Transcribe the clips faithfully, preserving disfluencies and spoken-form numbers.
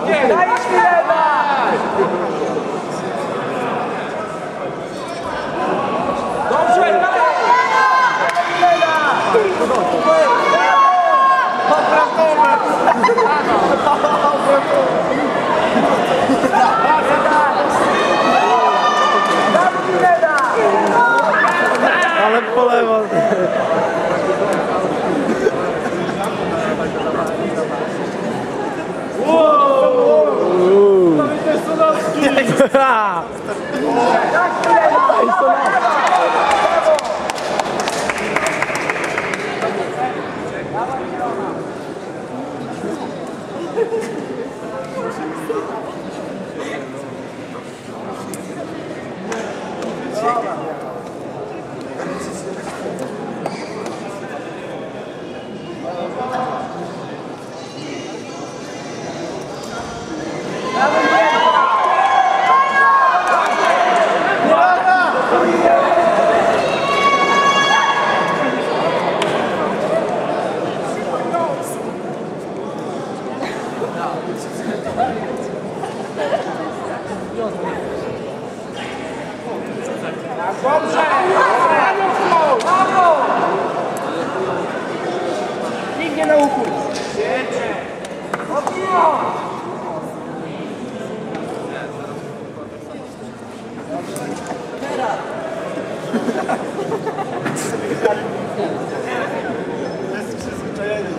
Dajesz Milena! Dobrze, daj! Milena! Ale po lewo. Dobrze! Brawo! Nikt nie na łuku. Teraz! Jest przyzwyczajenie.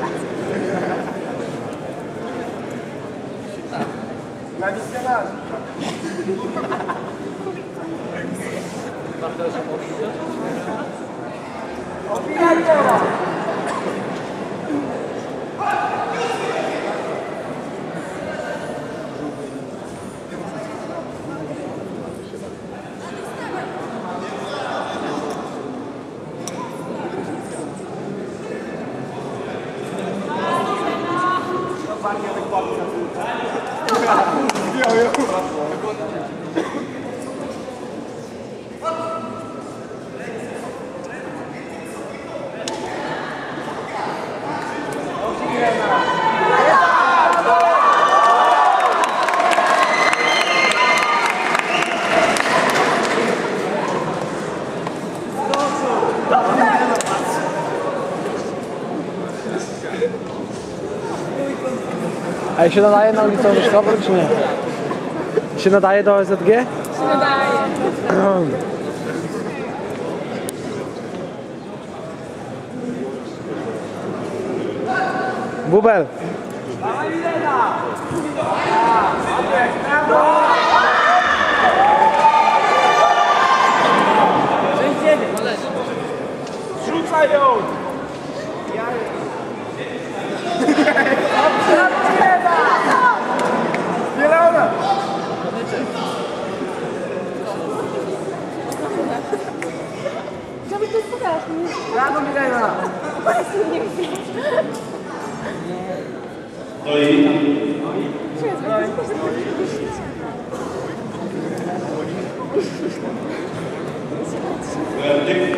Na nic nie masz. Opinaj teraz! A się nadaje na ulicę Orzeszkową, czy nie? Się nadaje do O S Z G? Się nadaje. Bubel. Zrzucaj ją! Zielona! Chciałbyś to pokazać, nie? Brawo, Milena! Właśnie nie chcę. No i werdykt